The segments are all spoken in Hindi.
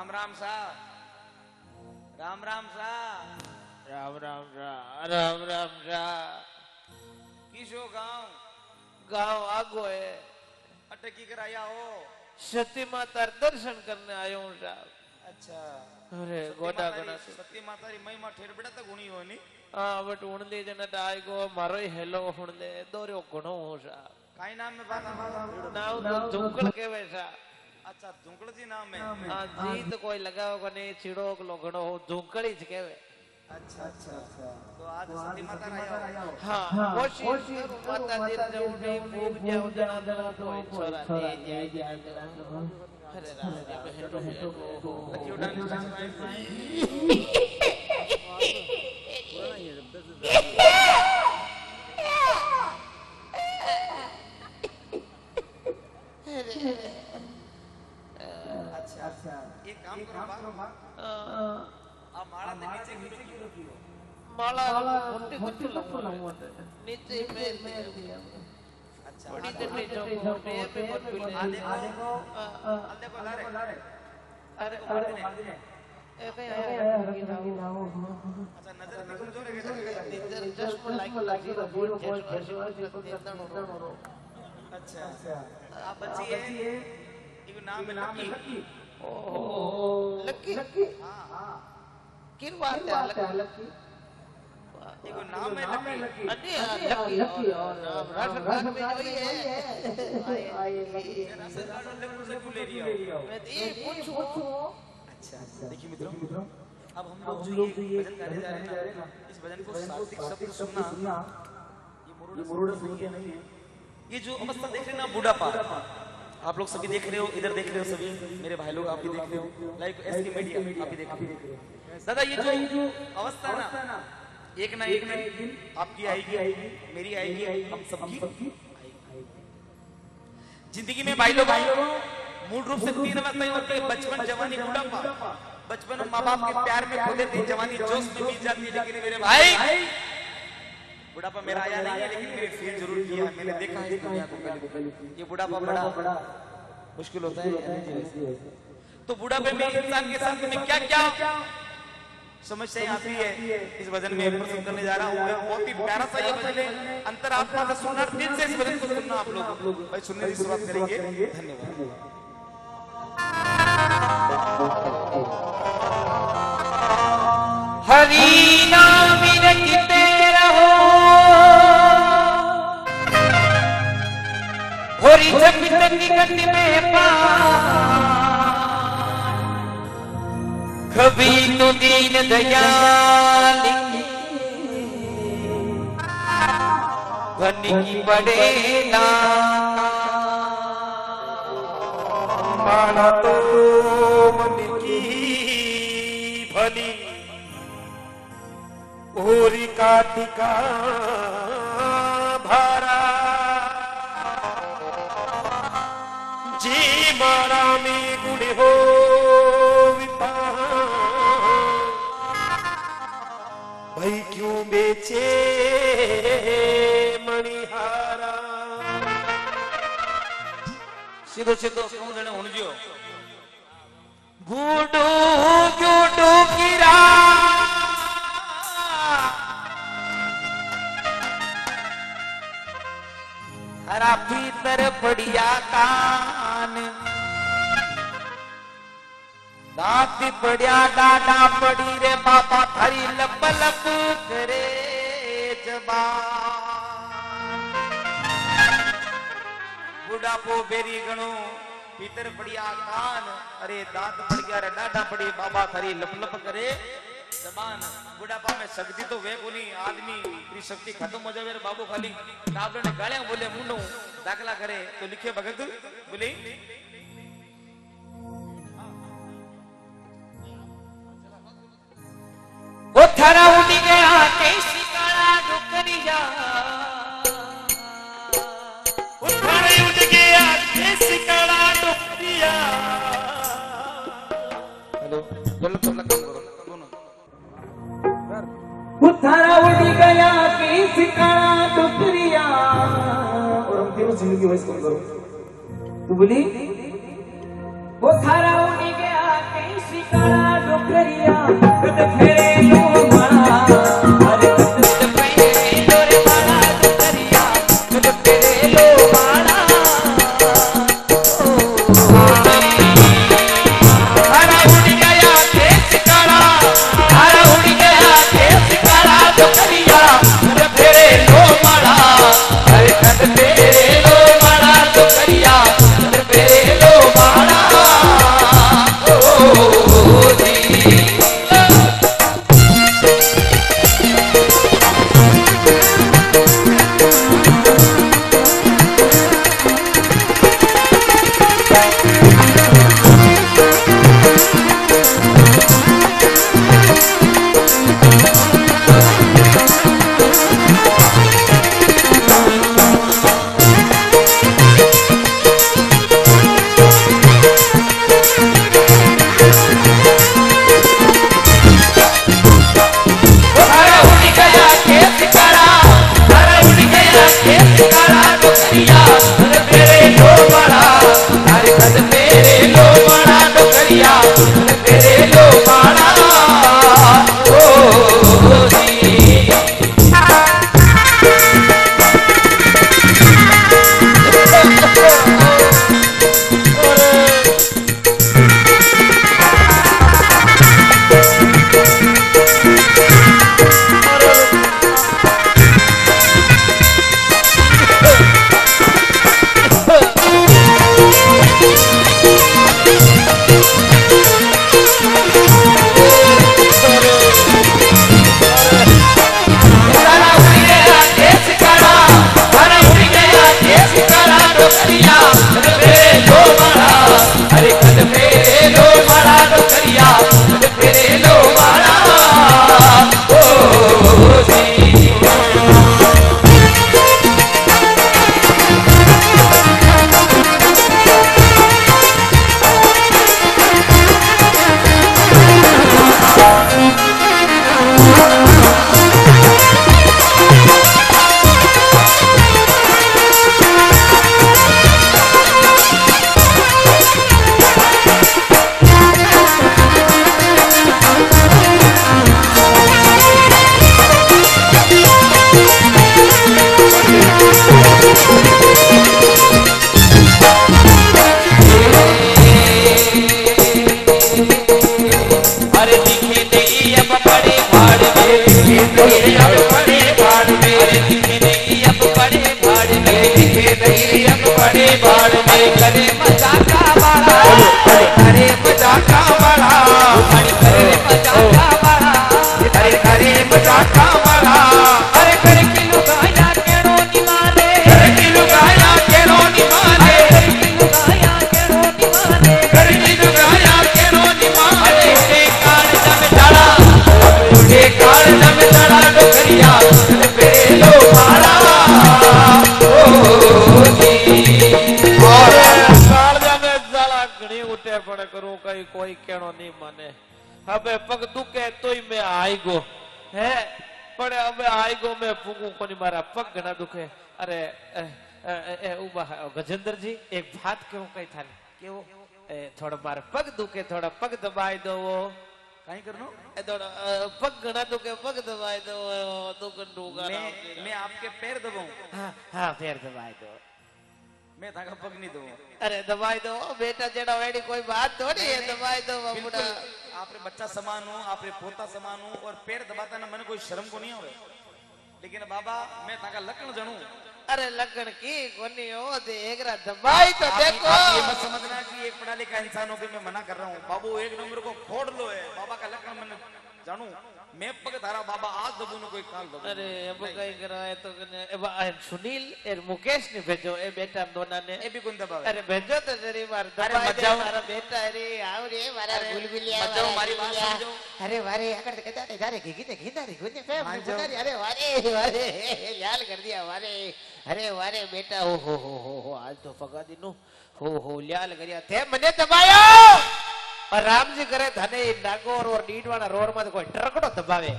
राम राम सा राम राम सा राम राम सा राम राम सा किसो गांव गांव आगो है अटकी कर आया हो सती माता दर्शन करने आयो हूँ साहब। अच्छा अरे गोटा गणा सती माता री महिमा ठेर बड़ा तक गुणी हो नी हाँ बट उनदे जनता आई को मारो ही हेलो उनदे दोरियो गुणो हो साहब। काई नाम में बात नाव तो झुंकड़ के वैसा। अच्छा झुंकड़ जी नाम है हाँ जी तो कोई लगाओ को नहीं छिड़ो को गणो हो झुंकड़ ही के वे। अच्छा अच्छा अच्छा तो आज सती माता आया हो हाँ कोशिश माता दिन जब नहीं भूख जाओ जना जना तो छोरा दे जाए अरे राम जी बहन को लकी उड़ान अच्छा अच्छा एक काम करो बा आप माला दे नीचे क्यों रखियो माला उल्टी कुछ लगाऊं नीचे में अच्छा बड़ी जल्दी जो पे बहुत बिल्ली आ देखो लारे अरे ए कहीं आया अच्छा नजर निकल जो रे नजर चश्मा लगी बोल अच्छा आप बच्ची है एक नाम है लकी ओहो लकी हां हां किन बात है लकी एक नाम है लकी अरे लकी और राशन कार्ड में जो ही है राशन कार्ड वाले से क्यों ले रही हो मैं ये पूछूं अच्छा देखिए मित्रों अब हम लोग जो ये भजन गाने जा रहे हैं ना इस भजन को सात्विक शब्द सुनना ये मुरुड़ा सुन के नहीं है ये जो अवस्था देख रहे हैं ना बुढ़ापा आप लोग सभी देख रहे हो इधर देख रहे हो सभी मेरे भाई लोग आप भी देख रहे हो लाइक एसके मीडिया आप भी देख रहे हो दादा ये जो अवस्था ना एक ना एक दिन आपकी आएगी मेरी आएगी हम सबकी जिंदगी में भाई लोग मूल रूप से तीन अवस्थाएं होती है बचपन जवानी बुढ़ापा बचपन में माँ बाप के प्यार में खो देते हैं जवानी जोश में बीत जाती है लेकिन मेरे भाई बुढ़ापा मेरा आया नहीं है लेकिन मैंने फील जरूर किया मैंने देखा है इस दुनिया को पहले ये बुढ़ापा बड़ा मुश्किल होता है तो बुढ़ापे में इंसान के साथ में क्या क्या समस्याएं आती है इस भजन में प्रस्तुत करने जा रहा हूँ बहुत ही प्यारा सा ये भजन है अंतरात्मा से सुनना दिल से इस भजन को सुनना आप लोग भाई सुनने की शुरुआत करेंगे धन्यवाद हरि नाम रखते रहो होरी जब तक गति में पा कभी तो दीन दयाल बन की पड़ेगा माना तो मन की भली होरी काटिका भारा जी मारा में गुड़ हो भाई क्यों बेचे मणिहारा सीधो सीधो क्यों जने हुन जियो गुडू गुडू गिरा हरा भीतर बढ़िया कान दांत पड़िया डाडा पड़ी रे बाबा थारी लब लब करे जबान बुढ़ापो बेरी गणो भीतर बढ़िया कान अरे दांत पड़ गया रे डाडा पड़ी बाबा थारी लप लप करे जबान बुढ़ापा में शक्ति तो वे कोनी आदमी की शक्ति खत्म हो जावे रे बाबू खाली डाबले ने गालियां बोले मुंडो दाखला करे तो लिखे भगत बोले वो थारा उड़ी गया कैसी काला डुकरिया वो थारा उड़ गया कैसी काला डुकरिया हेलो बोलो तो लगा करो दोनों वो थारा उड़ गया कैसी काला डुकरिया और हम तीनों जिंदगी वॉइस करो तू बोली वो थारा उड़ गया कैसी कोई केणो नहीं माने हबे पग दुखे तोय मैं आईगो है पण हबे आईगो मैं फूगू कोनी मारा पग घना दुखे अरे उबा गजेंद्र जी एक बात क्यों कही थाने केवो थोड़ा मारा पग दुखे थोड़ा पग दबाई दो वो काई करनो थोड़ा पग घना दुखे पग दबाई दो तो गंडूगा मैं आपके पैर दबाऊं हां पैर दबाई दो मैं ताका पग नहीं दूं अरे दबाई दो बेटा जेड़ा वेड़ी कोई बात थोड़ी है दबाई दो बाबूड़ा आपरे बच्चा समान हो आपरे पोता समान हो और पैर दबाता ना मने कोई शर्म को नहीं आवे लेकिन बाबा मैं ताका लखन जानू अरे लखन की कोनी हो दे एकरा दबाई तो देखो ये मत समझना कि एक पढ़ा लिखा इंसान हो के मैं मना कर रहा हूं बाबू एक नंबर को फोड़ लो है बाबा का लखन मैंने जानू मैं पग धारा बाबा आज दबू न कोई काल दबू अरे अब कई कराए तो सुनील ए मुकेश ने भेजो ए बेटा दोना ने ए भी कोन दबावे अरे भेजो तो जरी बार दबाई दे मारा बेटा अरे आओ रे मारा गुलगुलिया मजाओ मारी बात समझो अरे वारे अगर कहता है जारे घिंदारी गुने पे मुकारी अरे वारे वारे याल कर दिया वारे अरे वारे बेटा हो आज तो फगा दिनु हो ल्याल करिया थे मने दबायो और राम जी करे धने नागौर और नीडवाना रोड में कोई ट्रकड़ो दबावे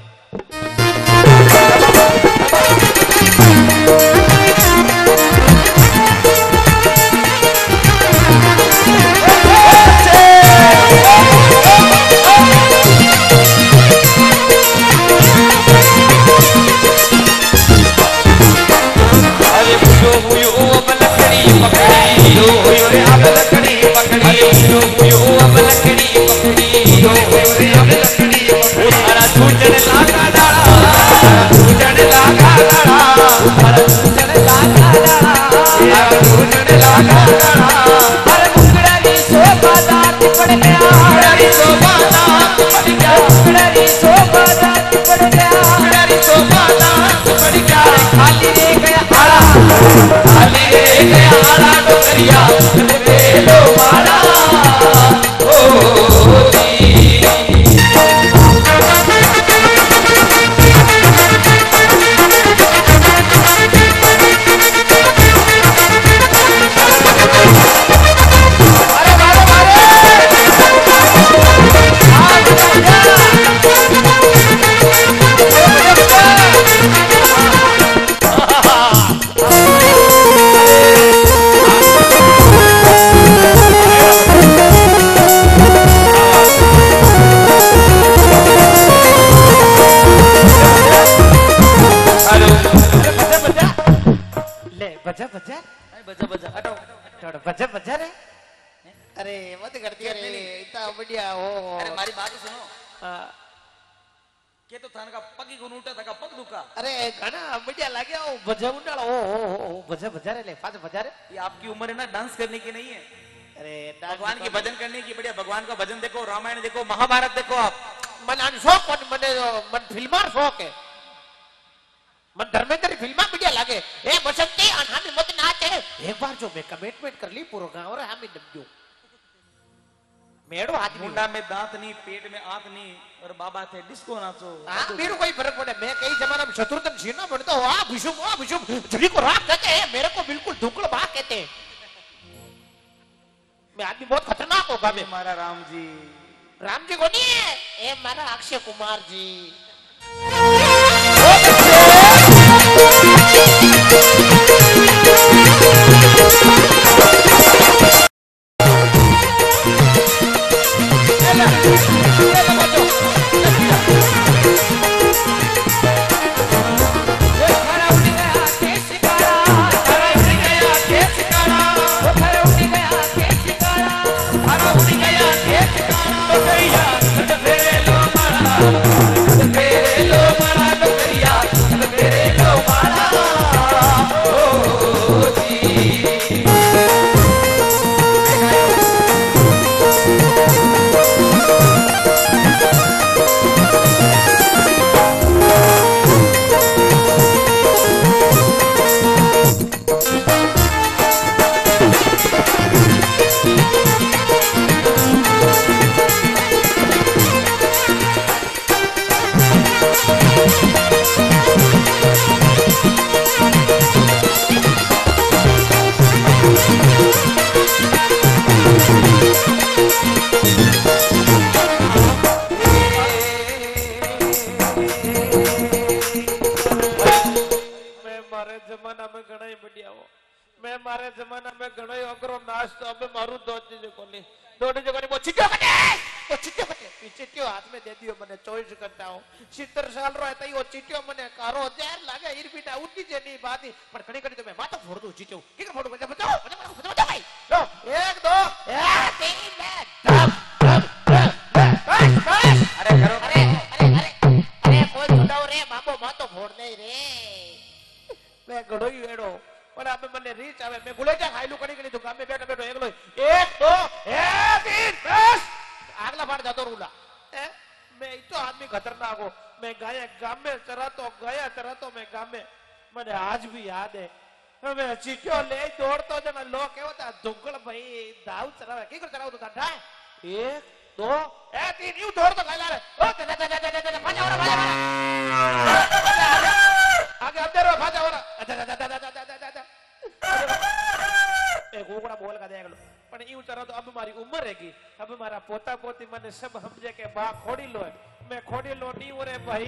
यो यो अब लकड़ी पकड़ी यो अब लकड़ी पकड़ी हरा छूटने लागा डाला छूटने लागा डाला हरा छूटने लागा डाला हरा छूटने लागा डाला हरा मुकड़ा री शोभा दात पड़ गया मुकड़ा री शोभा दात पड़ गया मुकड़ा री शोभा दात पड़ गया मुकड़ा री शोभा दात पड़ गया खाली रे गया आड़ा खाली रे गया आड़ा डोरिया लो मारा ओ जी बजा बजा बजा बजा हटो थोड़ा बजा बजा रे अरे मत कर दिया रे इतना बढ़िया हो अरे मारी बात सुनो के तो थान का पगी को उल्टा था का पग दुखा अरे गाना बढ़िया लगे ओ बजा उंडाला ओ बजा बजा रे ले फाज बजा रे ये आपकी उम्र है ना डांस करने की नहीं है अरे भगवान की भजन करने की बढ़िया भगवान का भजन देखो रामायण देखो महाभारत देखो आप मन शौक मन फिल्मार शौक है मन धर्मेंद्र फिल्मा बढ़िया लगे ए बसंती अनहामी मत नाचे एक बार जो मैं कमिटमेंट कर ली पूरा गांव रे हामी डब्बू मेड़ो आदमी मुंडा में दांत नहीं पेट में आंत नहीं और बाबा थे डिस्को नाचो हां मेरे कोई फर्क पड़े मैं कई जमाना में शत्रुघ्न सिन्हा बनता हूं आ भुशुम झुड़ी को राख कहते हैं मेरे को बिल्कुल धुकड़ बा कहते हैं मैं आदमी बहुत खतरनाक होगा मैं हमारा राम जी को नहीं है ए मारा अक्षय कुमार जी चीटियों ले दौड़तो जना लोग के होता दुगल भाई दाऊ चलावे की कर चलाओ तो था 1 2 3 यू दौड़ तो गाला रे ओ भाजा और भाजा आगे अंदर भाजा और एक गोगड़ा बोल का देख लो पण यू चरा तो अब हमारी उम्र रहेगी अब हमारा पोता पोती मने सब समझे के बा खोड़ी लो मैं खोड़ी लो नी ओरे भाई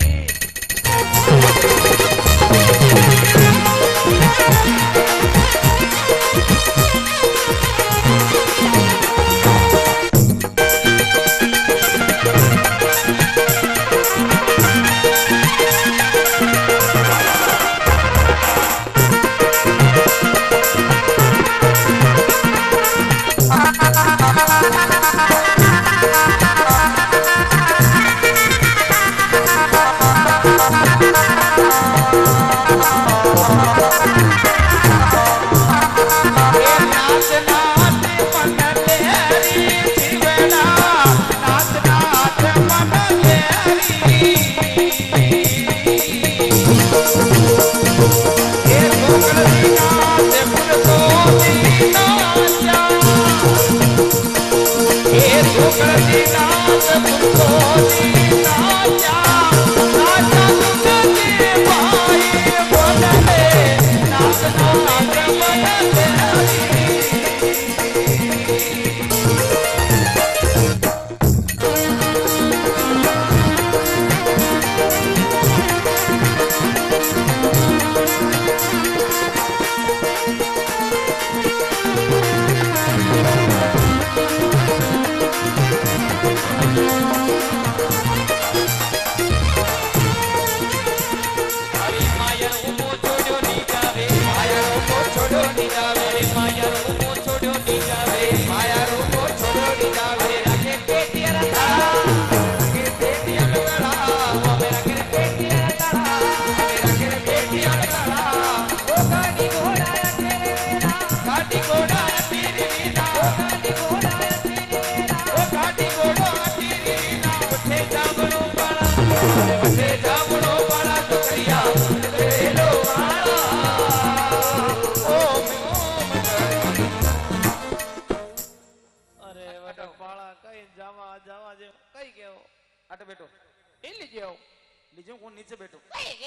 नीचे बैठो।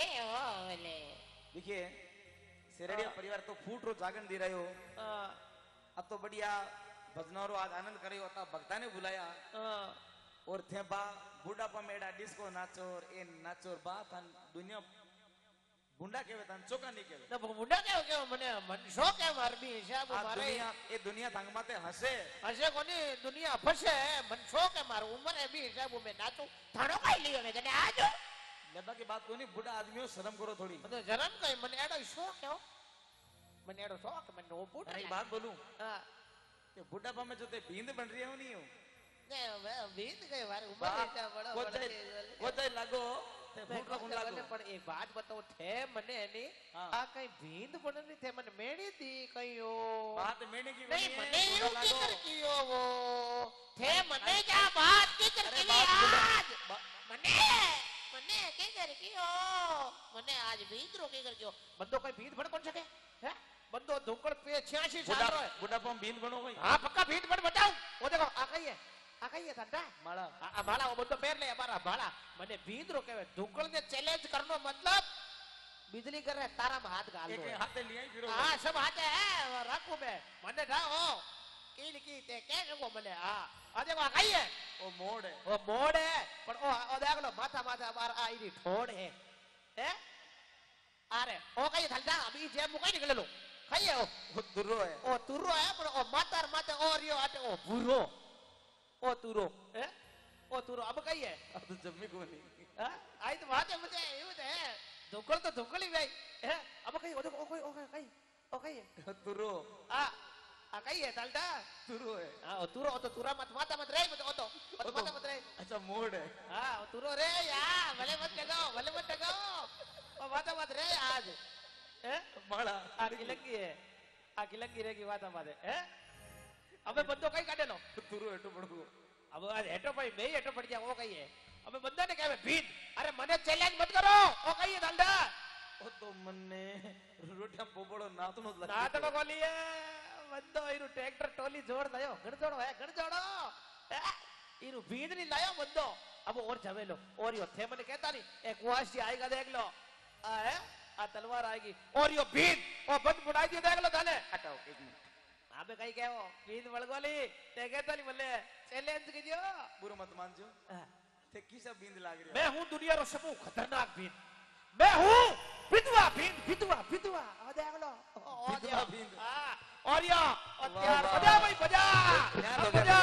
देखिए सेरेडिया परिवार तो फूट रो जागरण दे रहे हो। अब तो बढ़िया भजनों आज आनंद करे होता भक्ता ने बुलाया और थे बा बुढ़ापा मेड़ा डिस्को नाचोर ए नाचोर बा तन दुनिया बुंडा केवे तन चोका नहीं केवे ना बुंडा केवे केवे मने मन शौक है मारबी हिसाब मारे दुनिया थांग माते हसे कोनी दुनिया फसे मन शौक है मार उम्र है भी हिसाब में नाचो थानो काई लियो ने जने आजो लेबा की बात कोनी बुढ़ा आदमी हो शर्म करो थोड़ी मतलब शर्म कई मन एडो शौक है मन एडो शौक मन नो बुढ़ा एक बात बोलूं हां कि बुढ़ापा में जो ते भींद बन रही हो नहीं हो ने भींद गए मारे उम्र है बड़ा वो तो लागो ते फूट रो लागो पर एक बात बताओ थे मने एनी आ कई भींद बननी थे मन मेणी दी कईयो बात मेणी की नहीं मने यू की कर कियो वो थे मने क्या बात की कर की आज मने के कर कियो मने आज भींद रो के कर कियो बंदो कोई भींद बन कौन सके हैं बंदो धोकड़ पे 86 साल रो है बुढ़ापा में भींद बनो भाई हां पक्का भींद बन बताओ वो देखो आ कही है ठंडा माला माला वो बंदो पैर ले हमारा भाड़ा मने भींद रो केवे धोकड़ ने चैलेंज करनो मतलब बिजली कर रहे तारा में हाथ गाल दो एक हाथ लिया फिर हां सब हाथ है रखो मैं मने ढाओ की लिखी ते के को मने हां आ देखो आ कही है वो मोड़ है पर ओ देख लो माथा बार आई ठोड़ है अरे ओ कही ठंडा अभी जे मुकाई निकल लो कही है वो तुरो है पर ओ मातार माते और यो आटे ओ भूरो ओ तुरो अब कही है अब तो जम्मी को नहीं हां आई तो बात है मुझे यू है धोकल ही भाई अब कही ओ देखो ओ कही तुरो आ कही है तालटा तुरो है हां ओ तुरो तो तुरा माता मत रे माता मत रे अच्छा मोड़ है हां ओ तुरो रे यार भले मत लगाओ ओ माता मत रे आज माड़ा आ किलंगी रे की माता मत अबे बंदो कई काटे लो तुरो हेटो पड़ो अब आज हेटो भाई मैं हेटो पड़ गया वो कही है अबे बंदा ने कहवे भीड़ अरे मने चैलेंज मत करो ओ कही है धंधा ओ तो मन्ने रोटियां पोपड़ो नातनो लग नातनो बोलिए बंदो इरु ट्रैक्टर टोली जोड़ लायो गण जोड़ो इरु भीड़ नहीं लायो बंदो अब और जवेलो और यो थे मने कहता नहीं एक वाशी आएगा देख लो आ तलवार आएगी और यो भीड़ ओ बंद बुढ़ाई दियो देख लो थाने हटाओ एक मिनट आबे कई कहओ भीड़ बळगोली ते कहता नहीं मले चैलेंज कीजियो बुरो मत मानजो ते किसा बींद लाग रही मैं हूं दुनिया रो सबू खतरनाक भीड़ मैं हूं विधवा आ देख लो विधवा भीड़ हां और या हथियार बजा भाई बजा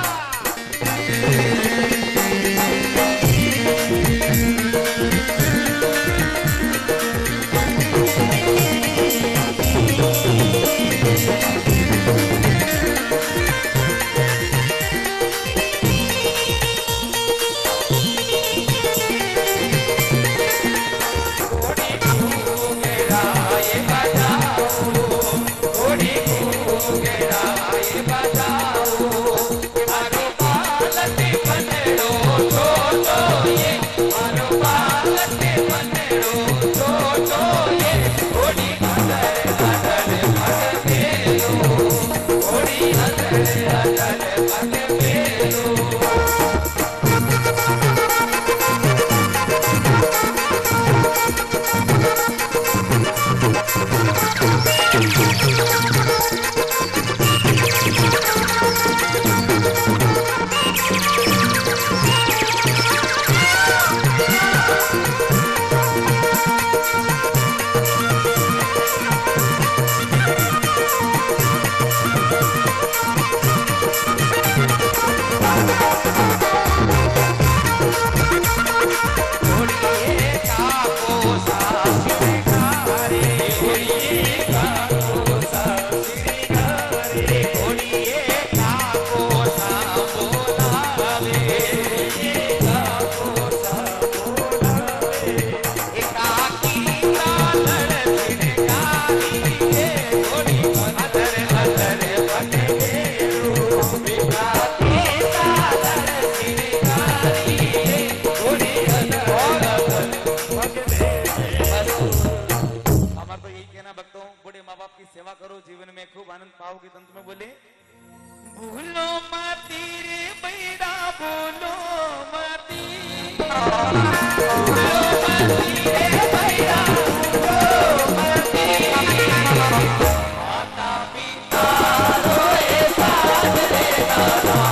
सेवा करो, जीवन में खूब आनंद पाओगे। तंत्र में बोले भूलो माती रे बैरा भूलो माती, भूलो माती रे बैरा भूलो माती, माता पिता रोए साथ रे दादा